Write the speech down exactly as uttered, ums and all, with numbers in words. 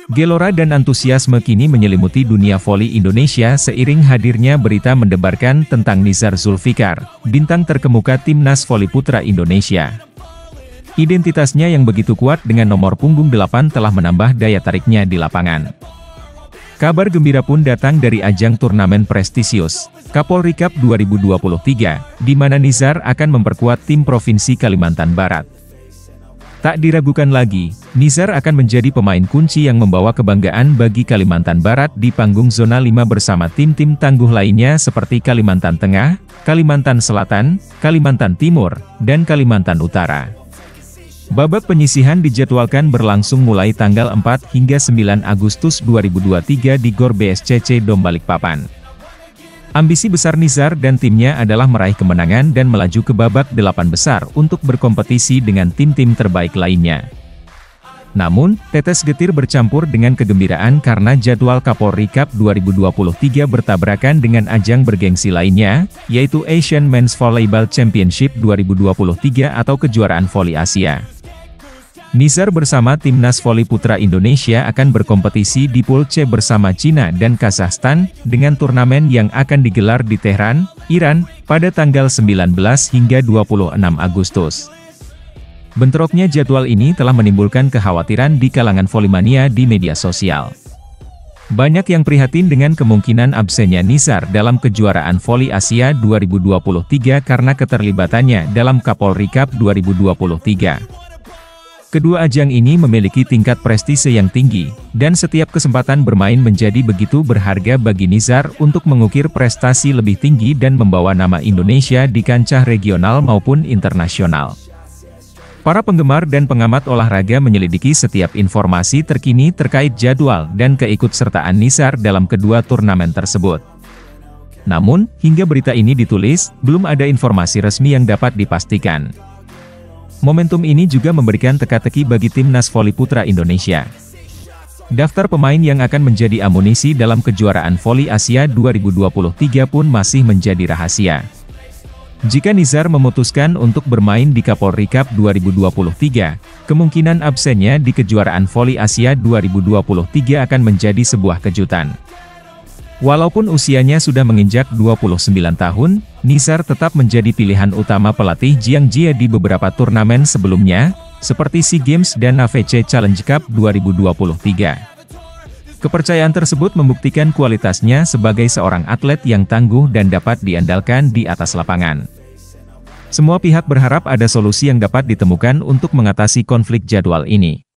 Gelora dan antusiasme kini menyelimuti dunia voli Indonesia seiring hadirnya berita mendebarkan tentang Nizar Zulfikar, bintang terkemuka Timnas Voli Putra Indonesia. Identitasnya yang begitu kuat dengan nomor punggung delapan telah menambah daya tariknya di lapangan. Kabar gembira pun datang dari ajang turnamen prestisius, Kapolri Cup dua ribu dua puluh tiga, di mana Nizar akan memperkuat tim Provinsi Kalimantan Barat. Tak diragukan lagi, Nizar akan menjadi pemain kunci yang membawa kebanggaan bagi Kalimantan Barat di panggung zona lima bersama tim-tim tangguh lainnya seperti Kalimantan Tengah, Kalimantan Selatan, Kalimantan Timur, dan Kalimantan Utara. Babak penyisihan dijadwalkan berlangsung mulai tanggal empat hingga sembilan Agustus dua ribu dua puluh tiga di Gor B S C C Dom Balikpapan. Ambisi besar Nizar dan timnya adalah meraih kemenangan dan melaju ke babak delapan besar untuk berkompetisi dengan tim-tim terbaik lainnya. Namun, tetes getir bercampur dengan kegembiraan karena jadwal Kapolri Cup dua ribu dua puluh tiga bertabrakan dengan ajang bergengsi lainnya, yaitu Asian Men's Volleyball Championship dua ribu dua puluh tiga atau kejuaraan voli Asia. Nizar bersama Timnas Voli Putra Indonesia akan berkompetisi di Pool C bersama Cina dan Kazakhstan, dengan turnamen yang akan digelar di Tehran, Iran, pada tanggal sembilan belas hingga dua puluh enam Agustus. Bentroknya jadwal ini telah menimbulkan kekhawatiran di kalangan volimania di media sosial. Banyak yang prihatin dengan kemungkinan absennya Nizar dalam kejuaraan voli Asia dua ribu dua puluh tiga karena keterlibatannya dalam Kapolri Cup dua ribu dua puluh tiga. Kedua ajang ini memiliki tingkat prestise yang tinggi, dan setiap kesempatan bermain menjadi begitu berharga bagi Nizar untuk mengukir prestasi lebih tinggi dan membawa nama Indonesia di kancah regional maupun internasional. Para penggemar dan pengamat olahraga menyelidiki setiap informasi terkini terkait jadwal dan keikutsertaan Nizar dalam kedua turnamen tersebut. Namun, hingga berita ini ditulis, belum ada informasi resmi yang dapat dipastikan. Momentum ini juga memberikan teka-teki bagi Timnas Voli Putra Indonesia. Daftar pemain yang akan menjadi amunisi dalam kejuaraan voli Asia dua ribu dua puluh tiga pun masih menjadi rahasia. Jika Nizar memutuskan untuk bermain di Kapolri Cup dua ribu dua puluh tiga, kemungkinan absennya di kejuaraan voli Asia dua ribu dua puluh tiga akan menjadi sebuah kejutan. Walaupun usianya sudah menginjak dua puluh sembilan tahun, Nizar tetap menjadi pilihan utama pelatih Jiang Jie di beberapa turnamen sebelumnya, seperti SEA Games dan A V C Challenge Cup dua ribu dua puluh tiga. Kepercayaan tersebut membuktikan kualitasnya sebagai seorang atlet yang tangguh dan dapat diandalkan di atas lapangan. Semua pihak berharap ada solusi yang dapat ditemukan untuk mengatasi konflik jadwal ini.